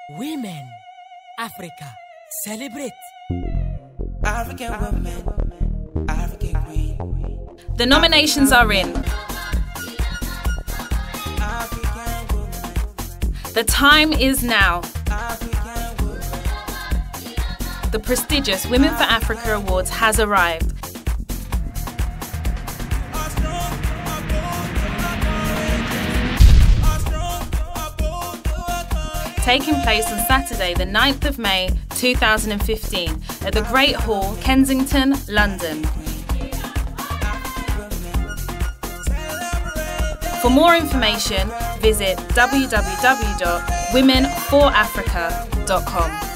Women, Africa, celebrate. African women, African queen. The nominations are in. The time is now. The prestigious Women for Africa Awards has arrived. Taking place on Saturday, the 9th of May 2015 at the Great Hall, Kensington, London. For more information, visit www.women4africa.com.